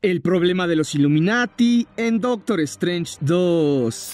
El problema de los Illuminati en Doctor Strange 2.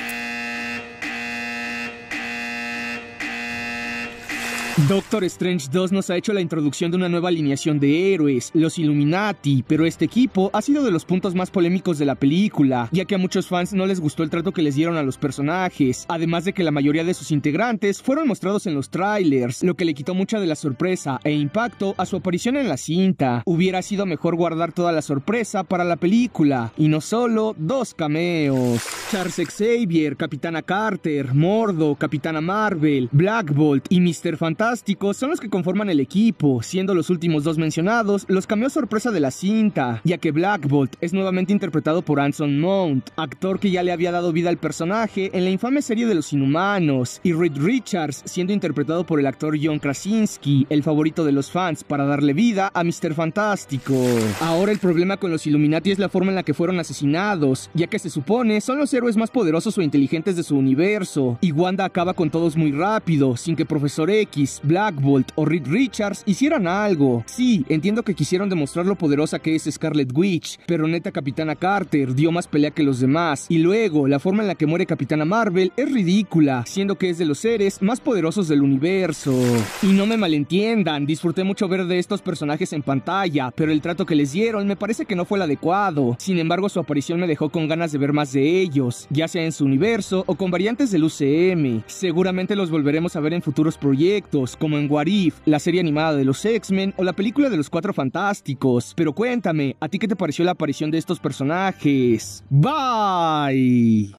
Doctor Strange 2 nos ha hecho la introducción de una nueva alineación de héroes, los Illuminati, pero este equipo ha sido de los puntos más polémicos de la película, ya que a muchos fans no les gustó el trato que les dieron a los personajes, además de que la mayoría de sus integrantes fueron mostrados en los trailers, lo que le quitó mucha de la sorpresa e impacto a su aparición en la cinta. Hubiera sido mejor guardar toda la sorpresa para la película, y no solo 2 cameos. Charles Xavier, Capitana Carter, Mordo, Capitana Marvel, Black Bolt y Mr. Fantástico son los que conforman el equipo, siendo los últimos 2 mencionados los cameos sorpresa de la cinta, ya que Black Bolt es nuevamente interpretado por Anson Mount, actor que ya le había dado vida al personaje en la infame serie de los Inhumanos, y Reed Richards siendo interpretado por el actor John Krasinski, el favorito de los fans para darle vida a Mr. Fantástico. Ahora el problema con los Illuminati es la forma en la que fueron asesinados, ya que se supone son los héroes más poderosos o inteligentes de su universo, y Wanda acaba con todos muy rápido, sin que Profesor X, Black Bolt o Reed Richards hicieran algo. Sí, entiendo que quisieron demostrar lo poderosa que es Scarlet Witch, pero neta Capitana Carter dio más pelea que los demás, y luego la forma en la que muere Capitana Marvel es ridícula, siendo que es de los seres más poderosos del universo. Y no me malentiendan, disfruté mucho ver de estos personajes en pantalla, pero el trato que les dieron me parece que no fue el adecuado. Sin embargo, su aparición me dejó con ganas de ver más de ellos, ya sea en su universo o con variantes del UCM. Seguramente los volveremos a ver en futuros proyectos, como en What If, la serie animada de los X-Men o la película de los Cuatro Fantásticos. Pero cuéntame, ¿a ti qué te pareció la aparición de estos personajes? Bye.